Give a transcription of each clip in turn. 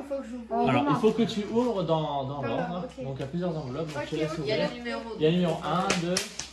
faut que j'ouvre? Alors, il faut que tu ouvres dans l'ordre. Ok. Donc, il y a plusieurs enveloppes. Donc, Ok, je te laisse ok. Il y a ouvrir. le numéro. Il y a le numéro 1, 2.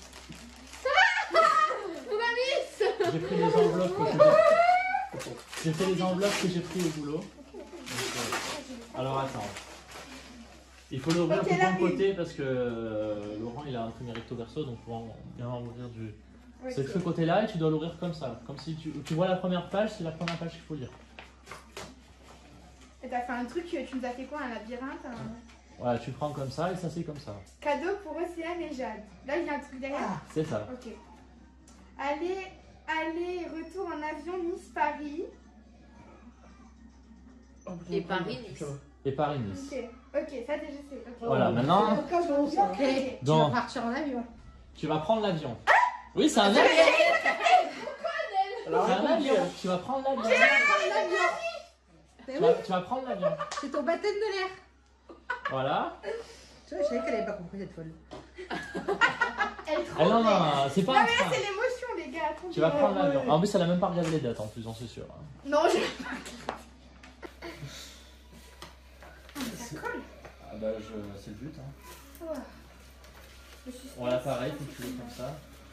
J'ai pris les enveloppes que j'ai fait les enveloppes que j'ai pris au boulot. Donc, alors, attends. Il faut l'ouvrir Ok, de là, ton côté parce que Laurent il a imprimé recto verso, donc pour bien ouvrir du. C'est de ce côté-là et tu dois l'ouvrir comme ça. Comme si tu vois la première page, c'est la première page qu'il faut lire. Et t'as fait un truc, tu nous as fait quoi? Un labyrinthe? Voilà, tu prends comme ça et ça c'est comme ça. Cadeau pour Océane et Jade. Là, il y a un truc derrière. C'est ça. Ok. Aller, retour en avion Nice-Paris. Et Paris-Nice. Et Paris-Nice. Ok, ça déjà c'est. Ok. Voilà, maintenant, Ok. Tu vas partir en avion. tu vas prendre l'avion. Oui, c'est un avion. C'est un avion. Tu vas prendre l'avion. Tu vas prendre l'avion. C'est ton baptême de l'air. Voilà. Tu vois, je savais qu'elle n'avait pas compris cette folle. Elle est trop Ah non, belle. non, c'est pas Non un mais là train. c'est l'émotion les gars. Attendez. Tu vas prendre l'avion. En plus, elle a même pas regardé les dates en plus, j'en suis sûr. Non, je. Ça colle. Ah bah, c'est le but. Hein. Ouais. Je suis Voilà, pareil, faut que tu l'ouvres comme ça.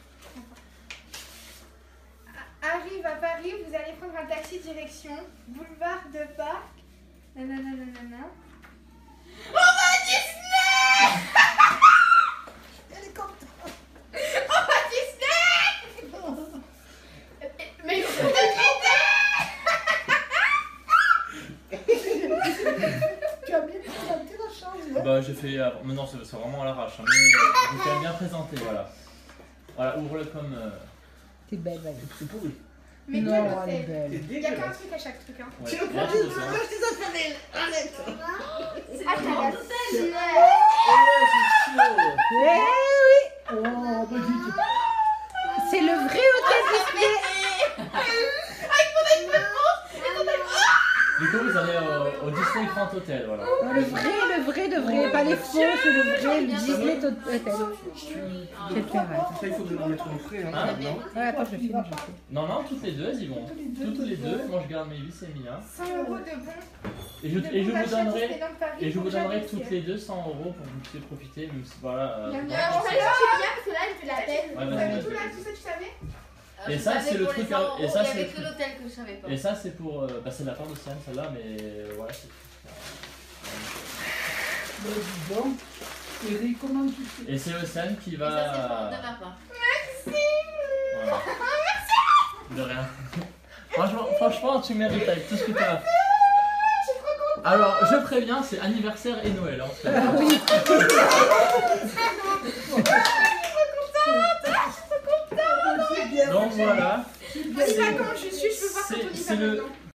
Arrive à Paris, vous allez prendre un taxi direction boulevard de Parc. Nanana. On va à Disney. Elle est contente. On va à Disney. Mais vous êtes Tu as bien présenté la chance. Bah, j'ai fait. Mais non, c'est vraiment à l'arrache. Hein, mais j'ai quand même bien présenté, voilà. Voilà, ouvre-le comme. T'es belle, vas-y. C'est pourri. Mais Non, quel elle est hôtel? belle. Il y a qu'un truc à chaque truc. Hein. Ouais. Tu veux Là, prendre tu des veux ça. images des infernales. Arrête. Ah, t'as la Eh oui. Oh, petite. C'est le vrai hôtel Disney. Du coup, vous allez au Disney Grand Hotel, voilà. Le vrai de vrai. Pas les faux, c'est le vrai, le Disney Hotel. Je vais le faire, attends. Ça, il faut que je le mette en frais, hein, Hein non? Ouais, attends, je filme. Non, non, toutes les deux, elles y vont. Toutes les deux. Moi, je garde mes vis et Mia. 100 € de bons. Et je vous donnerai. Et je vous donnerai toutes toutes les deux 100 € pour que vous puissiez profiter, même si voilà. On va bon, aller chercher bien parce que là elle fait la peine. Ouais, Vous vas-y, savez vas-y, tout là, vas-y. tout ça tu savais? Et ça, c'est le truc. Et ça, Il y c'est avait le que truc. l'hôtel que je savais pas. Et ça, c'est pour. Bah, c'est la part de Sienne, celle-là, mais voilà. Bah, dis donc. Eric, comment tu fais? Et c'est Océane qui Et ça, c'est va. de ma part. Voilà. De rien. Franchement, tu mérites avec tout ce que tu as. Alors, je préviens, c'est anniversaire et Noël. Hein, Oui. donc voilà. On y va comme je suis, je veux voir quand on y C'est va le, maintenant.